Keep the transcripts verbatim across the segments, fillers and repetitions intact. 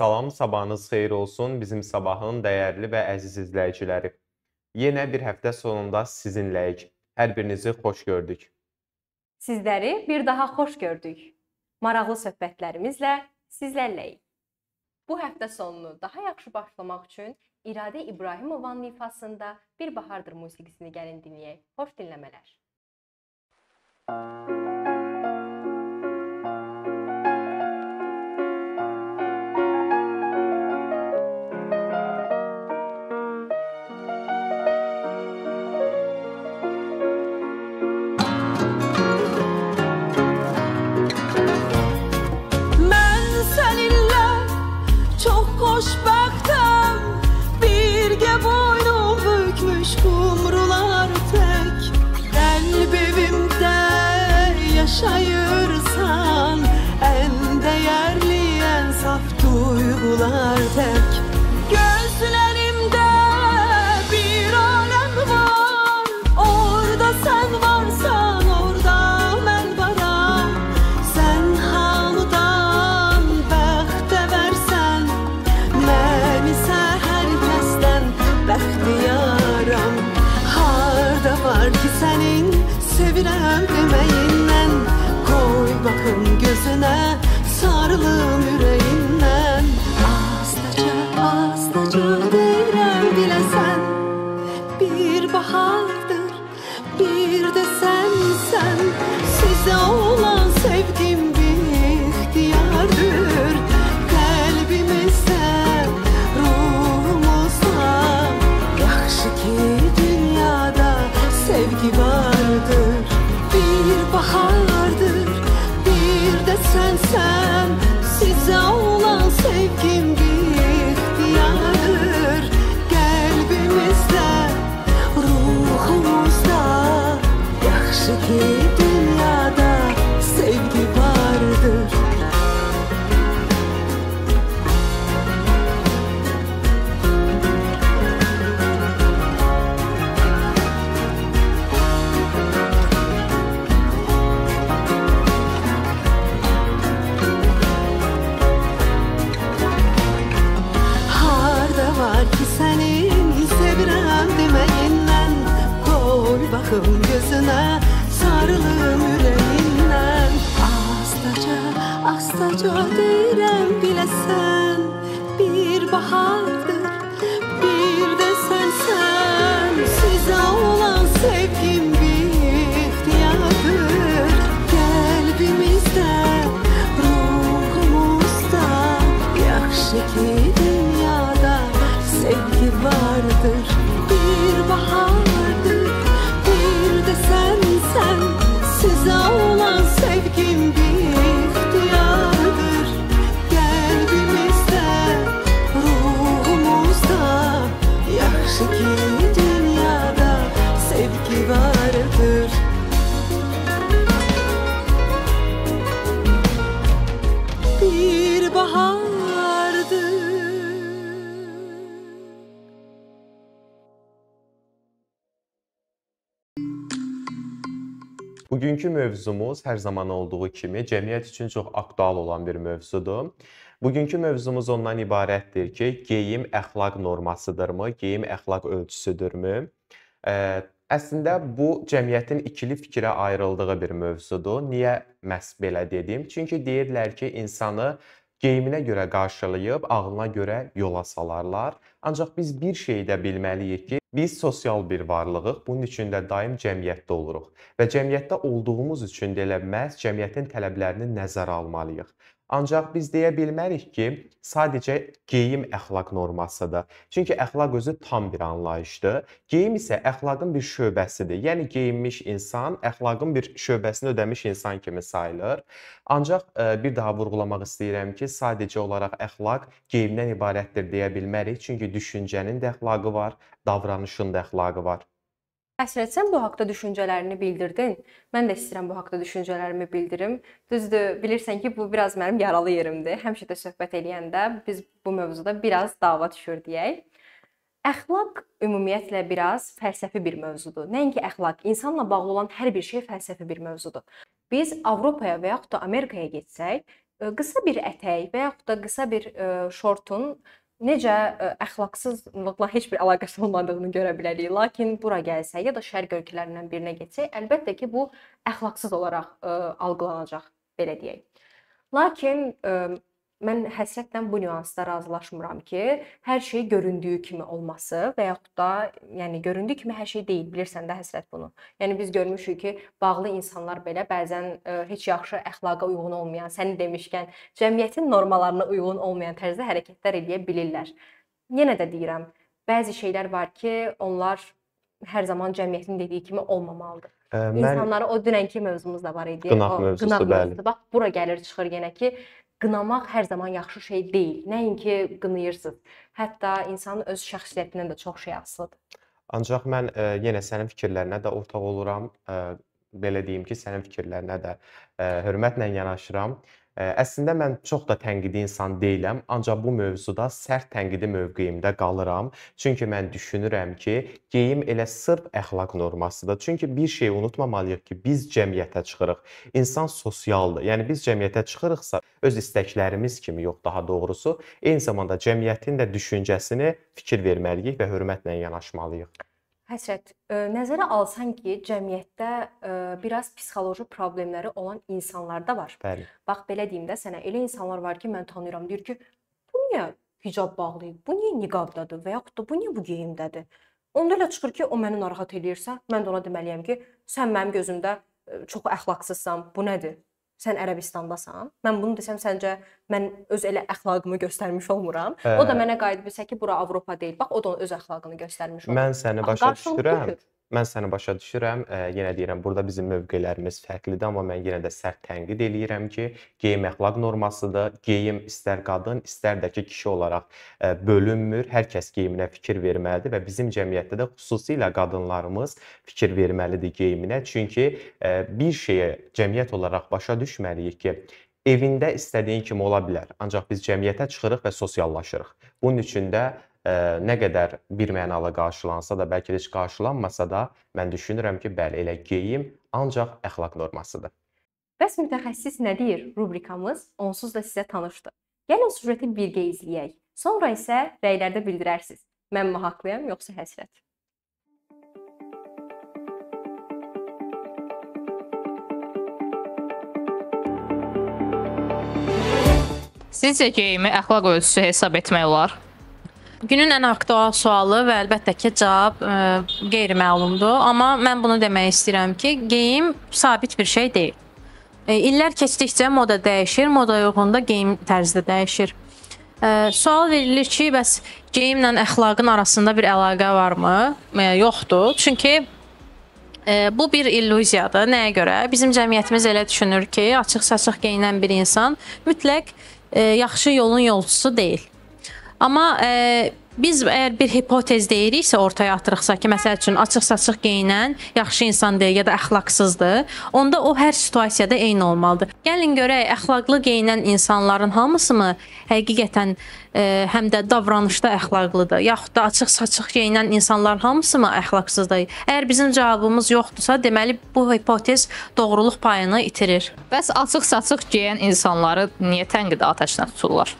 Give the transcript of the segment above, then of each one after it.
Salam, sabahınız xeyir olsun bizim sabahın dəyərli və əziz izləyiciləri. Yenə bir həftə sonunda sizinləyik. Hər birinizi xoş gördük. Sizləri bir daha xoş gördük. Maraqlı söhbətlərimizlə sizlərləyik. Bu həftə sonunu daha yaxşı başlamaq üçün İradə İbrahimovanın ifasında Bir Bahardır musiqisini gəlin dinləyək. Xoş dinləmələr. Xoşbəxtəm, birgə boynum bükmüş qumrular tək. Qəlbimdə yaşayırsan, ən dəyərli, ən saf duyğular tək. Gözlərimdə bir aləm var, orada sən varsan, orada mən varam. Sən hamıdan bəxtə versən, mən isə hər kəsdən bəxtiyaram. Harda var ki sənin sevirəm deməyindən, qoy baxım gözünə, sarılım ürəyindən. Astaca, astaca deyirəm biləsən, bir bahardır, bir də sənsən. Sizə olan sevgim bir ixtiyardır, qəlbimizdə, ruhumuzda. Yaxşı ki dünyada sevgi vardır, bir bahardır, bir də sənsən. Sizə olan sevgim bir ixtiyardır, qəlbimizdə, ruhumuzda. Yaxşı ki dünyada sevgi vardır. Harda var ki sənin sevirəm deməyindən, qoy baxım gözünə, sarılım ürəyindən. Astaca, astaca deyirəm biləsən, bir bahardır, bir də sənsən. Sizə olan sevgim bir ixtiyardır, qəlbimizdə, ruhumuzda. Yaxşı ki dünyada sevgi vardır, bir bahardır, bir də sənsən. Sizə olan sevgim bir ixtiyardır, qəlbimizdə, ruhumuzda. Yaxşı ki dünyada sevgi vardır. Bir bahardır. Bugünkü mövzumuz hər zaman olduğu kimi cəmiyyət üçün çox aktual olan bir mövzudur. Bugünkü mövzumuz ondan ibarətdir ki, geyim əxlaq normasıdırmı, geyim əxlaq ölçüsüdürmü? Əslində bu cəmiyyətin ikili fikrə ayrıldığı bir mövzudur. Niyə məhz belə dedim? Çünki deyirlər ki, insanı geyiminə görə qarşılayıb, ağlına görə yola salarlar. Ancaq biz bir şeyi də bilməliyik ki, biz sosial bir varlığıq, bunun üçün də daim cəmiyyətdə oluruq. Və cəmiyyətdə olduğumuz üçün də elə məhz cəmiyyətin tələblərini nəzərə almalıyıq. Ancaq biz deyə bilmərik ki, sadəcə geyim əxlaq normasıdır. Çünki əxlaq özü tam bir anlayışdır. Geyim isə əxlaqın bir şöbəsidir. Yəni geyinmiş insan əxlaqın bir şöbəsini ödəmiş insan kimi sayılır. Ancaq bir daha vurğulamaq istəyirəm ki, sadəcə olaraq əxlaq geyimdən ibarətdir deyə bilmərik. Çünki düşüncənin də əxlaqı var, davranışın da əxlaqı var. Həsrət, sən bu haqda düşüncələrini bildirdin. Mən də istəyirəm bu haqda düşüncələrimi bildirim. Düzdür, bilirsən ki, bu biraz mənim yaralı yerimdir. Həmişə də söhbət eləyəndə biz bu mövzuda biraz dava düşür deyək. Əxlaq ümumiyyətlə biraz fəlsəfi bir mövzudur. Nəinki əxlaq, insanla bağlı olan hər bir şey fəlsəfi bir mövzudur. Biz Avropaya və yaxud da Amerikaya getsək, ə, qısa bir ətək və yaxud da qısa bir ə, şortun necə ə, əxlaqsızlıqla heç bir əlaqəsi olmadığını görə bilərik. Lakin bura gəlsə ya da şərq ölkələrindən birinə getsək, əlbəttə ki, bu əxlaqsız olaraq ə, algılanacaq, belə deyək. Lakin ə, mən həsrətlə bu nüansda razılaşmıram ki, hər şey göründüyü kimi olması və yaxud da, yəni göründüyü kimi hər şey deyil. Bilirsən də həsrət bunu. Yəni biz görmüşük ki, bağlı insanlar belə bəzən ə, heç yaxşı əxlaqa uyğun olmayan, sən demişkən, cəmiyyətin normalarına uyğun olmayan tərzdə hərəkətlər edə bilirlər. Yenə də deyirəm, bəzi şeylər var ki, onlar hər zaman cəmiyyətin dediyi kimi olmamalıdır. Ə, mən... İnsanları o dünənki mövzumuz da var idi. Qınaq o, mövzusu, qınaq bəli. Mövzusu. Bax, bura gəlir çıxır yenə ki, qınamaq hər zaman yaxşı şey deyil. Nəinki qınayırsınız. Hətta insanın öz şəxsiyyətindən də çox şey asılıdır. Ancaq mən ə, yenə sənin fikirlərinə də ortaq oluram. Ə, belə deyim ki, sənin fikirlərinə də ə, hörmətlə yanaşıram. Ə, əslində mən çox da tənqidi insan deyiləm, ancaq bu mövzuda sərt tənqidi mövqeyimdə qalıram. Çünki mən düşünürəm ki, geyim elə sırf əxlaq normasıdır. Çünki bir şey unutmamalıyıq ki, biz cəmiyyətə çıxırıq. İnsan sosialdır. Yəni biz cəmiyyətə çıxırıqsa, öz istəklərimiz kimi yox, daha doğrusu, eyni zamanda cəmiyyətin də düşüncəsini fikir verməliyik və hörmətlə yanaşmalıyıq. Həsrət, ə, nəzərə alsan ki, cəmiyyətdə ə, biraz psixoloji problemləri olan insanlar da var. Bəli. Bax, belə deyim də sənə, elə insanlar var ki, mən tanıyıram, deyir ki, bu niyə hicab bağlayıb, bu niyə niqabdadır və yaxud da bu niyə bu geyimdədir? Onda elə çıxır ki, o məni narahat eləyirsə, mən də ona deməliyəm ki, sən mənim gözümdə ə, çox əxlaqsızsan, bu nədir? Sən Ərəbistandasan. Mən bunu desəm, səncə mən öz elə əxlaqımı göstərmiş olmuram. Ə... O da mənə qayıdıb bilsə ki, bura Avropa deyil. Bax, o da öz əxlaqını göstərmiş olur. Mən səni başa düşürəm. Mən səni başa düşürəm. E, yenə deyirəm, burada bizim mövqelərimiz fərqlidir, amma mən yenə də sərt tənqid eləyirəm ki, geyim əxlaq normasıdır. Geyim istər qadın, istər də ki, kişi olaraq e, bölünmür. Hər kəs geyiminə fikir verməlidir və bizim cəmiyyətdə də xüsusilə qadınlarımız fikir verməlidir geyiminə. Çünki e, bir şeyə cəmiyyət olaraq başa düşməliyik ki, evində istədiyin kimi ola bilər. Ancaq biz cəmiyyətə çıxırıq və sosiallaşırıq. Bunun üçün də Ə, nə qədər bir mənalı qarşılansa da, bəlkə də heç qarşılanmasa da, mən düşünürəm ki, bəli, elə geyim ancaq əxlaq normasıdır. Bəs mütəxəssis nə deyir? Rubrikamız onsuz da sizə tanışdır. Gəlin süjeti birgə izləyək. Sonra isə rəylərdə bildirərsiniz. Mən mi haqlıyam, yoxsa həsrət? Sizcə geyimi əxlaq ölçüsü hesab etmək olar? Günün ən aktual sualı və əlbəttə ki, cavab ə, qeyri-məlumdur. Amma mən bunu demək istəyirəm ki, geyim sabit bir şey deyil. E, illər keçdikcə moda dəyişir, moda uyğun da geyim tərzi də dəyişir. E, sual verilir ki, bəs geyimlə əxlaqın arasında bir əlaqə varmı? E, yoxdur. Çünki e, bu bir illüziyadır. Nəyə görə? Bizim cəmiyyətimiz elə düşünür ki, açıq-saçıq geyinən bir insan mütləq e, yaxşı yolun yolçusu deyil. Amma e, biz əgər bir hipotez deyiriksə, ortaya atırıqsa ki, məsəl üçün açıq-saçıq geyinən yaxşı insan deyil ya da əxlaqsızdır, onda o hər situasiyada eyni olmalıdır. Gəlin görək, əxlaqlı geyinən insanların hamısı mı həqiqətən e, həm də davranışda əxlaqlıdır, yaxud da açıq-saçıq geyinən insanların hamısı mı əxlaqsızdır? Əgər bizim cavabımız yoxdursa, deməli bu hipotez doğruluq payını itirir. Bəs açıq-saçıq geyən insanları niyə tənqid atəşinə tuturlar?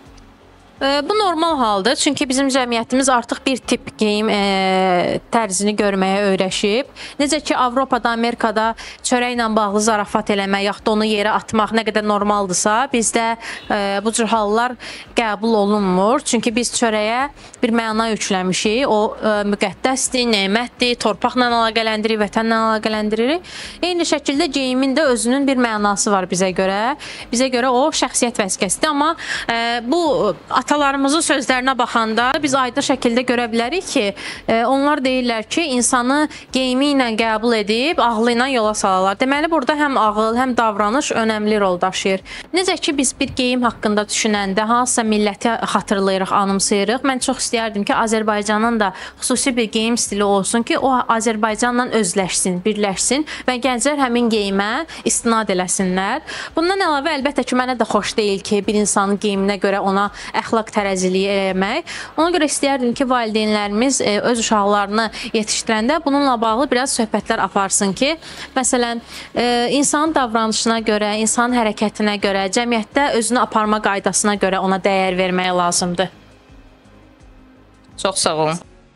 Bu normal haldır, çünki bizim cəmiyyətimiz artıq bir tip geyim e, tərzini görməyə öyrəşib. Necə ki, Avropada, Amerikada çörəklə bağlı zarafat eləmək, yaxud da onu yerə atmaq nə qədər normaldırsa, bizdə e, bu cür hallar qəbul olunmur. Çünki biz çörəyə bir məna yükləmişik. O e, müqəddəsdir, nemətdir, torpaqla əlaqələndirir, vətənlə əlaqələndirir. Eyni şəkildə geyimin də özünün bir mənası var bizə görə. Bizə görə o şəxsiyyət vəsiqəsidir. Amma e, bu atalarımızın sözlərinə baxanda biz aydın şəkildə görə bilərik ki, e, onlar deyirlər ki, insanı geyimi ilə qəbul edib, ağlı ilə yola salarlar. Deməli, burada həm ağıl, həm davranış önəmli rol daşıyır. Necə ki, biz bir geyim haqqında düşünəndə hansısa milləti xatırlayırıq, anımsayırıq. Mən çox istəyərdim ki, Azərbaycanın da xüsusi bir geyim stili olsun ki, o Azərbaycanla özləşsin, birləşsin və gənclər həmin geyimə istinad eləsinlər. Bundan əlavə, əlbəttə ki, mənə də xoş deyil ki, bir insanın geyiminə görə ona əxlaq əxlaq tərəziliyi eləmək. Ona görə istəyərdim ki, valideynlərimiz e, öz uşaqlarını yetişdirəndə bununla bağlı biraz söhbətlər aparsın ki, məsələn, e, insanın davranışına görə, insanın hərəkətinə görə, cəmiyyətdə özünü aparma qaydasına görə ona dəyər vermək lazımdır. Çox sağ olun.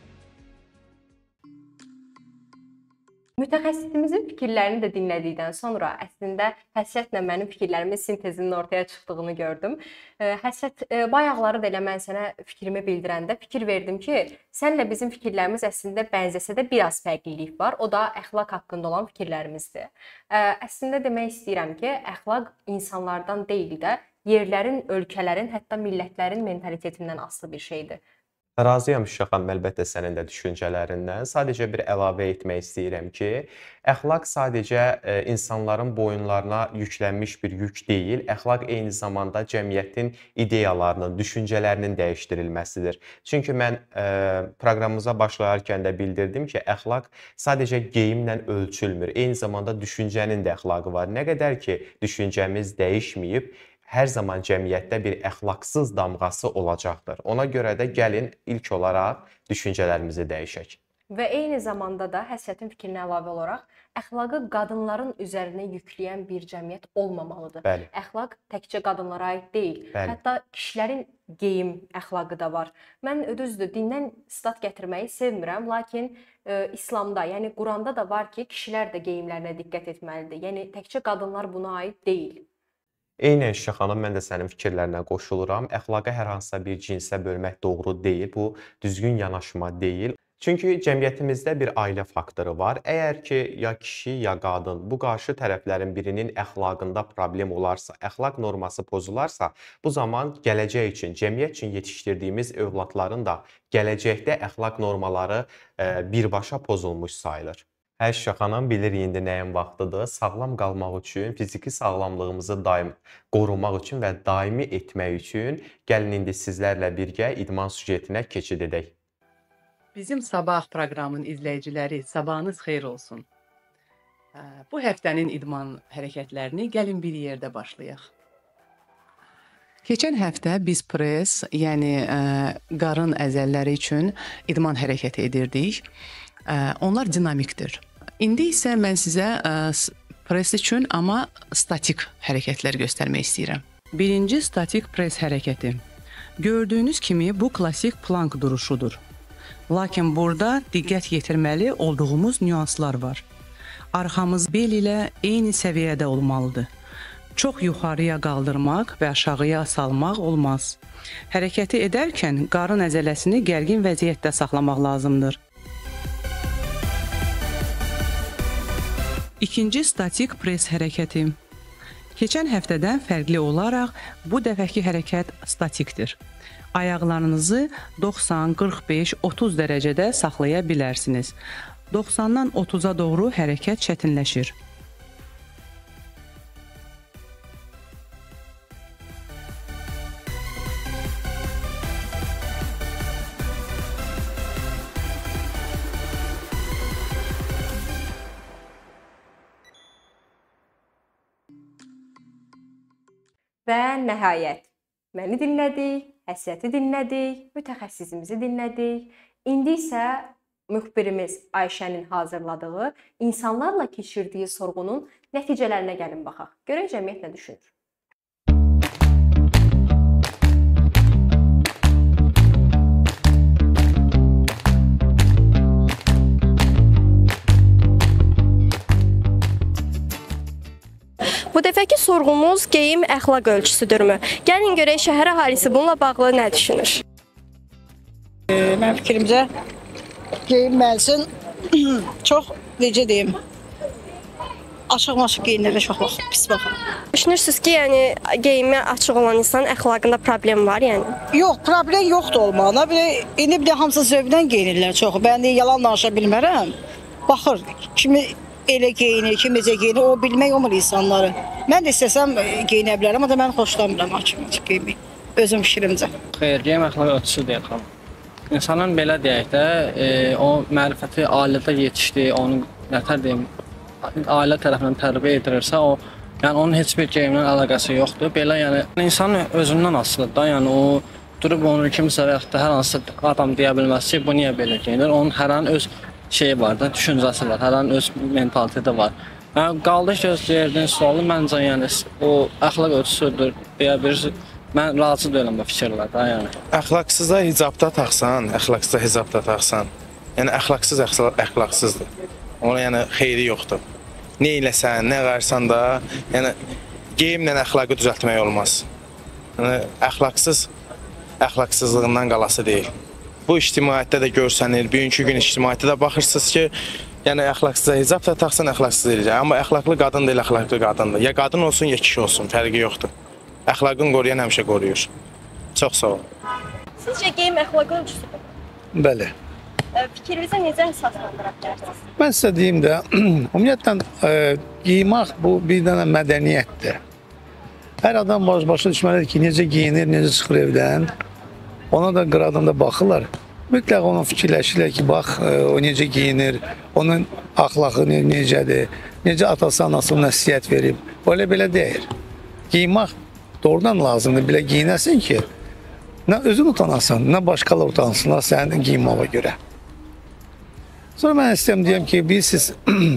Mütəxəssisimizin fikirlərini də dinlədikdən sonra əslində Həsrətlə mənim fikirlərimin sintezinin ortaya çıxdığını gördüm. Həsrət, bayaqları da elə mən sənə fikrimi bildirəndə fikir verdim ki, sənlə bizim fikirlərimiz əslində bənzəsə də biraz fərqlilik var. O da əxlaq haqqında olan fikirlərimizdir. Əslində demək istəyirəm ki, əxlaq insanlardan deyil də yerlərin, ölkələrin, hətta millətlərin mentalitetindən asılı bir şeydir. Razıyam Şuşa xanım, əlbəttə sənin də düşüncələrindən. Sadəcə bir əlavə etmək istəyirəm ki, əxlaq sadəcə e, insanların boyunlarına yüklənmiş bir yük deyil, əxlaq eyni zamanda cəmiyyətin ideyalarının, düşüncələrinin dəyişdirilməsidir. Çünki mən e, proqramımıza başlayarkən də bildirdim ki, əxlaq sadəcə geyimlə ölçülmür, eyni zamanda düşüncənin də əxlaqı var. Nə qədər ki, düşüncəmiz dəyişməyib, hər zaman cəmiyyətdə bir əxlaqsız damğası olacaqdır. Ona görə də gəlin ilk olaraq düşüncələrimizi dəyişək. Və eyni zamanda da Həsrətin fikrinə əlavə olaraq əxlaqı qadınların üzərinə yükləyən bir cəmiyyət olmamalıdır. Bəli. Əxlaq təkcə qadınlara aid deyil. Bəli. Hətta kişilərin geyim əxlaqı da var. Mən düzdür, dindən stat gətirməyi sevmirəm, lakin e, İslamda, yəni Quranda da var ki, kişilər də geyimlərinə diqqət etməlidir. Yəni təkcə qadınlar buna aid deyil. Eynən Şuşa xanım, mən də sənin fikirlərinə qoşuluram. Əxlaqa hər hansısa bir cinsə bölmək doğru deyil, bu düzgün yanaşma deyil. Çünki cəmiyyətimizdə bir ailə faktoru var. Əgər ki, ya kişi, ya qadın bu qarşı tərəflərin birinin əxlaqında problem olarsa, əxlaq norması pozularsa, bu zaman gələcək üçün, cəmiyyət üçün yetişdirdiyimiz övladların da gələcəkdə əxlaq normaları e, birbaşa pozulmuş sayılır. Hər Şuşa xanım, bilirik indi nəyin vaxtıdır. Sağlam qalmaq üçün, fiziki sağlamlığımızı daim qorumaq üçün və daimi etmək üçün gəlin indi sizlərlə birgə idman süjetinə keçid edək. Bizim Sabah proqramının izləyiciləri, sabahınız xeyir olsun. Bu həftənin idman hərəkətlərini gəlin bir yerdə başlayaq. Keçən həftə biz pres, yəni ə, qarın əzəlləri üçün idman hərəkəti edirdik. Ə, onlar dinamikdir. İndi isə mən sizə ə, pres üçün, amma statik hərəkətlər göstərmək istəyirəm. Birinci statik pres hərəkəti. Gördüyünüz kimi bu klassik plank duruşudur. Lakin burada diqqət yetirməli olduğumuz nüanslar var. Arxamız bel ilə eyni səviyyədə olmalıdır. Çox yuxarıya qaldırmaq və aşağıya salmaq olmaz. Hərəkəti edərkən qarın əzələsini gərgin vəziyyətdə saxlamaq lazımdır. İkinci statik pres hərəkəti. Keçən həftədən fərqli olaraq bu dəfəki hərəkət statikdir. Ayaqlarınızı doxsan, qırx beş, otuz dərəcədə saxlaya bilərsiniz. doxsandan otuza doğru hərəkət çətinləşir. Və nəhayət, məni dinlədik, Həsrəti dinlədik, mütəxəssisimizi dinlədik. İndi isə müxbirimiz Ayşənin hazırladığı insanlarla keçirdiyi sorğunun nəticələrinə gəlin baxaq. Görək cəmiyyət nə düşünür. Bu dəfəki sorğumuz geyim əxlaq ölçüsüdürmü? Gəlin görək şəhər əhalisi bununla bağlı nə düşünür? E, mən fikrimcə geyinməlisin çox, necə deyim, açıq-maçıq geyinlərə çox bax, pis baxır. Düşünürsünüz ki, yəni geyimi açıq olan insanın əxlaqında problem var, yəni? Yox, problem yoxdur olmağına. İndi bir də hamısı zövqdən geyinirlər çox. Mən də yalan danışa bilmərəm. Baxır, kimi elə geyinir, kim necə geyinir, o bilmək olmur insanları. Mən də istəsəm geyinə bilərəm, amma da mən xoşlamıram açıq geyinmək, özüm fikrimcə. Xeyr, geyim əxlaq ölçüsü deyil xanım. İnsanın belə deyək də, e, o mərifəti ailədə yetişdi, onu nətər deyim, ailə tərəfindən tərbiyə edilirsə, o, yəni onun heç bir geyimlə əlaqəsi yoxdur. Belə yəni insanın özündən asılıdır da, yəni o durub onu kimsə və yaxud da hər hansı adam deyə bilməz ki, bu niyə belə geyinir. Onun hər an öz şeyi var da, düşüncəsi var, hər an öz mentaliteti var. Yəni, qaldı ki, öz verdiyin sualı məncə yəni, o əxlaq ölçüsüdür deyə bilirsiniz. Mən razı deyiləm bu fikirlərdə. Yəni. Əxlaqsıza hicabda taxsan, əxlaqsıza hicabda taxsan, yəni əxlaqsız əxlaqsızdır. Ona yəni xeyri yoxdur. Nə eləsən, nə qarsan da, yəni geyimlə əxlaqı düzəltmək olmaz. Yəni, əxlaqsız əxlaqsızlığından qalası deyil. Bu ictimaiyyətdə də görsənir, bugünkü gün ictimaiyyətdə də baxırsınız ki, yəni əxlaqsıza hicab da taxsan əxlaqsız eləyəcək. Amma əxlaqlı qadın deyil, əxlaqlı qadındır. Ya qadın olsun, ya kişi olsun, fərqi yoxdur. Əxlaqını qoruyan həmişə qoruyur. Çox sağ olun. Sizcə geyim əxlaq ölçüsüdür? Bəli. Fikrinizə necə əsaslandıra bilərsiniz? Mən sizə deyim də, ümumiyyətlə e, geyinmək bu bir dənə mədəniyyətdir. Hər adam baş başa düşməlidir ki, necə geyinir, necə çıxır evdən. Ona da qıradında baxırlar. Mütləq ona fikirləşirlər ki, bax, e, o necə geyinir, onun axlağı necədir, necə atası, anası nəsihət verib. Belə belə deyir. Geyinmək doğrudan lazımdır, belə giyinəsin ki, nə özün utanasan, nə başqalar utansınlar sənin giyinməyə görə. Sonra mən istəyəm deyəm ki, biz siz,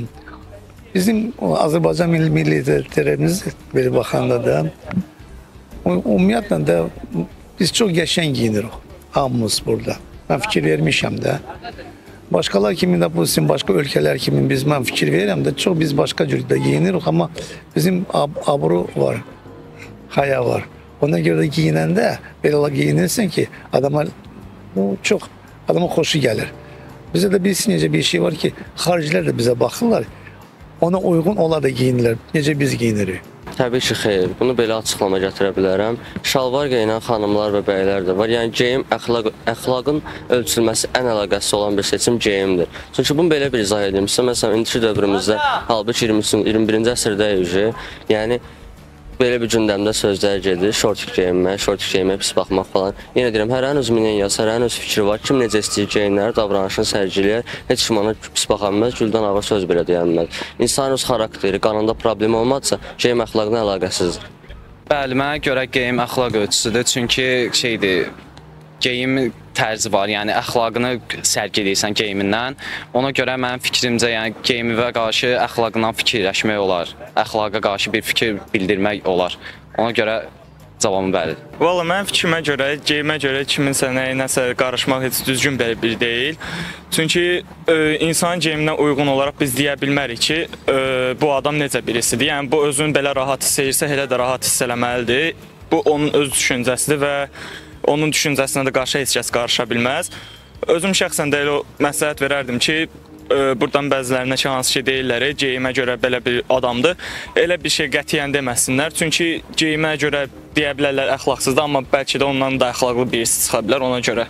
bizim Azərbaycan milli millətlərimiz belə baxanda da, ümumiyyətlə də biz çox qəşəng giyinirik, hamımız burada. Mən fikir vermişəm də. Başqalar kimi də bu sizin başqa ölkələr kimi biz mən fikir verirəm də, çox biz başqa cürdə giyinirik, amma bizim ab abru var. Haya var. Ona görə də giyinəndə belə giyinirsən ki, adama çox adama xoşu gəlir. Bizə də bilsin necə bir şey var ki, xaricilər də bizə baxırlar. Ona uyğun onlar da giyinirlər. Necə biz giyinirik? Təbii ki, xeyr. Bunu belə açıqlama gətirə bilərəm. Şalvar geyinən xanımlar və bəylər də var. Yəni geyim əxlaq, əxlaqın ölçülməsi ən əlaqəsi olan bir seçim geyimdir. Çünki bunu belə bir izah edeyim sizə. Məsələn, indiki dövrümüzdə halbuki iyirmi birinci əsrdəyik. Yəni belə bir gündəmdə sözlər gedir, şortik geyinmək, şortik geyinmək, pis baxmaq falan. Yenə deyirəm, hər hansı öz mineyyası, hər hansı öz fikri var. Kim necə istəyir geyinlər, davranışını sərgiləyər, heç kim ona pis baxa bilməz, güldən ağa söz belə deyə bilməz. İnsanın öz xarakteri, qanında problem olmazsa, geyim əxlaqına əlaqəsizdir. Bəli, mənə görə geyim əxlaq ölçüsüdür, çünki şeydir, geyim tərzi var, yəni əxlaqını sərgiləyirsən geyimindən. Ona görə mənim fikrimcə, yəni geyimə qarşı əxlaqından fikirləşmək olar. Əxlaqa qarşı bir fikir bildirmək olar. Ona görə cavabım bəlidir. Valla mənim fikrimə görə, geyimə görə kiminsə nəyinəsə qarışmaq heç düzgün belə bir deyil. Çünki e, insanın geyiminə uyğun olaraq biz deyə bilmərik ki, e, bu adam necə birisidir. Yəni bu özünü belə rahat hiss edirsə, elə də rahat hiss eləməlidir. Bu onun öz düşüncəsidir və onun düşüncəsinə də qarşı heç kəs qarışa bilməz. Özüm şəxsən də elə məsləhət verərdim ki, e, buradan bəzilərinə ki, hansı ki deyirlər, geyimə görə belə bir adamdır. Elə bir şey qətiyyən deməsinlər. Çünki geyimə görə deyə bilərlər əxlaqsızdır, amma bəlkə də ondan da əxlaqlı birisi çıxa bilər ona görə.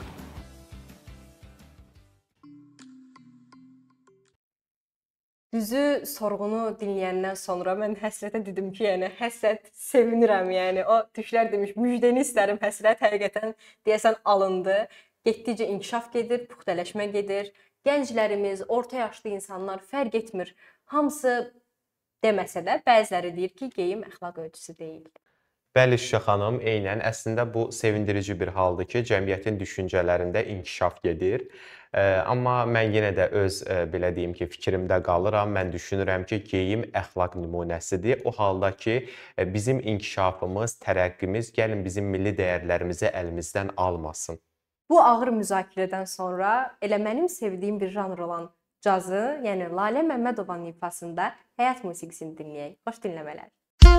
Düzü sorğunu dinləyəndən sonra mən həsrətə dedim ki, yəni həsrət sevinirəm, yəni o düşlər demiş, müjdəni istərim, həsrət həqiqətən deyəsən alındı. Getdikcə inkişaf gedir, puxtələşmə gedir. Gənclərimiz, orta yaşlı insanlar fərq etmir. Hamısı deməsə də bəziləri deyir ki, geyim əxlaq ölçüsü deyil. Bəli, Şüşə xanım, eynən əslində bu sevindirici bir haldır ki, cəmiyyətin düşüncələrində inkişaf gedir. Amma mən yenə də öz belə deyim ki, fikrimdə qalıram. Mən düşünürəm ki, geyim əxlaq nümunəsidir. O halda ki, bizim inkişafımız, tərəqqimiz gəlin bizim milli dəyərlərimizi əlimizdən almasın. Bu ağır müzakirədən sonra elə mənim sevdiyim bir janr olan cazı, yəni Lalə Məmmədovanın ifasında həyat musiqisini dinləyək. Xoş dinləmələr.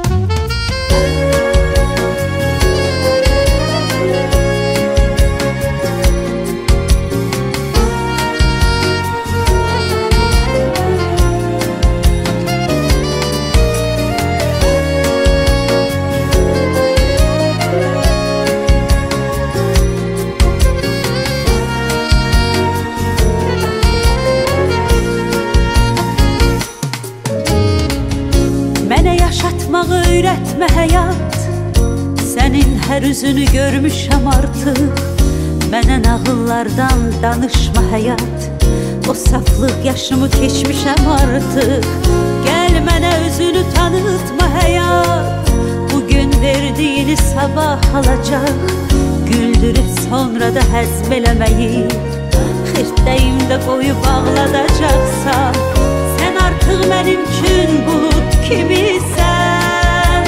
Yaşatmağı öyrətmə həyat, sənin hər üzünü görmüşəm artıq. Mənə nağıllardan danışma həyat, o saflıq yaşımı keçmişəm artıq. Gəl mənə özünü tanıtma həyat, bugün verdiyini sabah alacaq. güldürüb sonra da həzm eləməyi xirtdəyimdə qoyub ağladacaqsan, sən artıq mənim üçün bulut kimisən.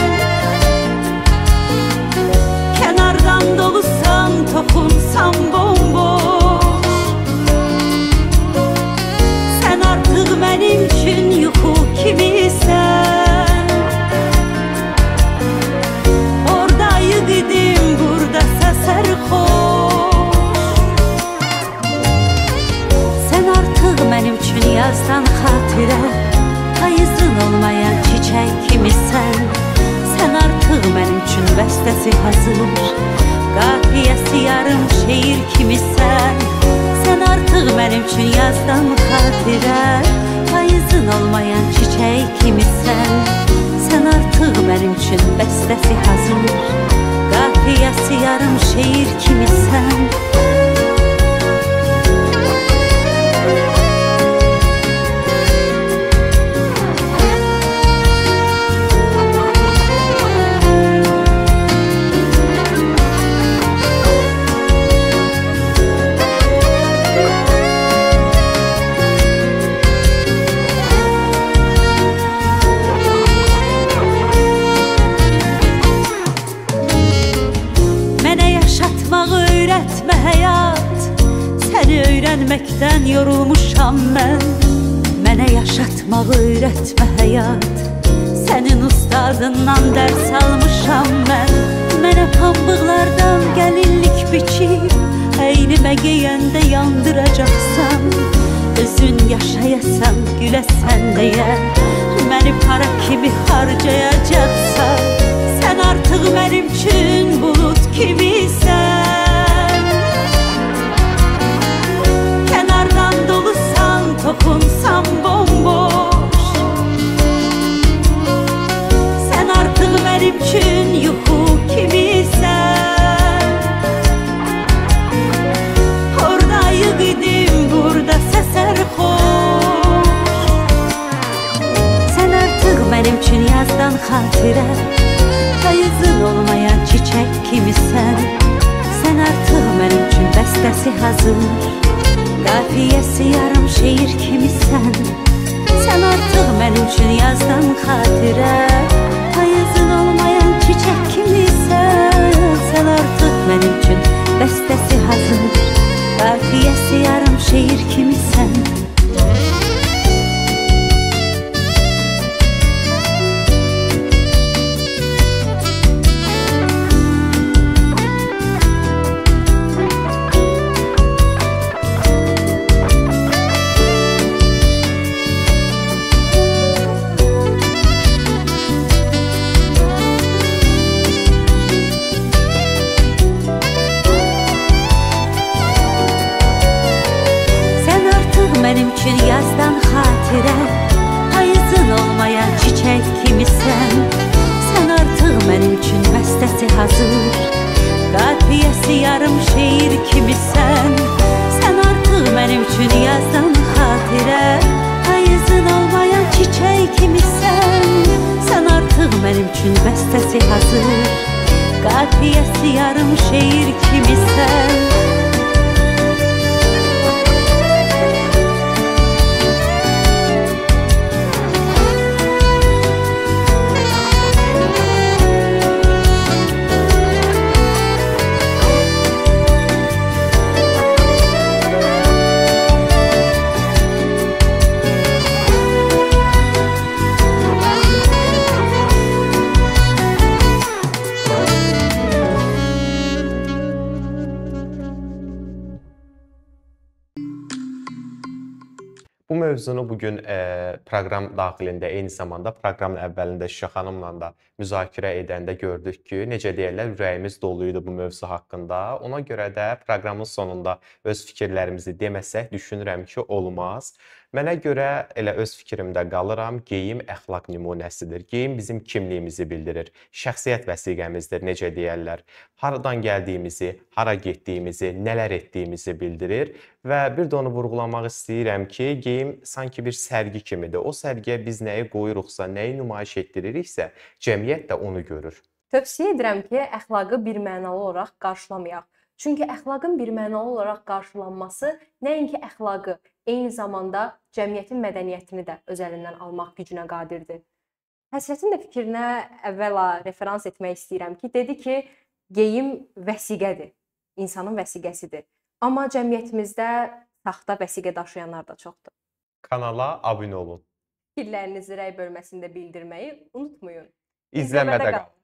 Kənardan dolusan, toxunsan bomboş, sən artıq mənim üçün yuxu kimisən. Orada ayıq idim, burada sərxoş, sən artıq mənim üçün yazdan xatirə, payızın olmayan çiçək kimisən. Sən artıq mənim üçün bəstəsi hazır, qafiyəsi yarım şeir kimisən. Sən artıq mənim üçün yazdan xatirə, payızın olmayan çiçək kimisən. Sən artıq mənim üçün bəstəsi hazır, qafiyəsi yarım şeir kimisən. Öyrətmə həyat, səni öyrənməkdən yorulmuşam mən. Mənə yaşatmaq öyrətmə həyat, sənin ustadından dərs almışam mən. Mənə pambıqlardan gəlinlik biçib, əynimə geyəndə yandıracaqsan. Özün yaşayasan, güləsən deyə, məni para kimi harcayacaqsan. Sən artıq mənim üçün bulut kimisən. Kənardan dolusan, toxunsan bomboş, sən artıq mənim üçün yuxu kimisən. Orada ayıq idim, burada sərxoş, sən artıq mənim üçün yazdan xatirə, payızın olmayan çiçək kimisən. Sən artıq mənim üçün bəstəsi hazır, qafiyəsi yarım şeir kimisən. Sən artıq mənim üçün yazdan xatirə, payızın olmayan çiçək kimisən. Sən artıq mənim üçün bəstəsi hazır, qafiyəsi yarım şeir kimisən. Mənim üçün yazdan xatirə, payızın olmayan çiçək kimisən. Sən artıq mənim üçün bəstəsi hazır, qafiyəsi yarım şeir kimisən. Sən artıq mənim üçün yazdan xatirə, payızın olmayan çiçək kimisən. Sən artıq mənim üçün bəstəsi hazır, qafiyəsi yarım şeir kimisən. Bu mövzunu bugün e, proqram daxilində, eyni zamanda proqramın əvvəlində Şüşə xanımla da müzakirə edəndə gördük ki, necə deyirlər, ürəyimiz doluydu bu mövzu haqqında. Ona görə də proqramın sonunda öz fikirlərimizi deməsək, düşünürəm ki, olmaz. Mənə görə elə öz fikrimdə qalıram, geyim əxlaq nümunəsidir. Geyim bizim kimliyimizi bildirir, şəxsiyyət vəsiqəmizdir, necə deyərlər. Haradan gəldiyimizi, hara getdiyimizi, nələr etdiyimizi bildirir və bir də onu vurğulamaq istəyirəm ki, geyim sanki bir sərgi kimidir. O sərgiyə biz nəyi qoyuruqsa, nəyi nümayiş etdiririksə, cəmiyyət də onu görür. Tövsiyə edirəm ki, əxlaqı birmənalı olaraq qarşılamayaq. Çünki əxlaqın birmənalı olaraq qarşılanması nəinki əxlaqı, eyni zamanda cəmiyyətin mədəniyyətini də öz əlindən almaq gücünə qadirdir. Həsrətin də fikrinə əvvəla referans etmək istəyirəm ki, dedi ki, geyim vəsiqədir, insanın vəsiqəsidir. Amma cəmiyyətimizdə saxta vəsiqə daşıyanlar da çoxdur. Kanala abunə olun. Fikirlərinizi rəy bölməsində bildirməyi unutmayın. İzləmədə qalın.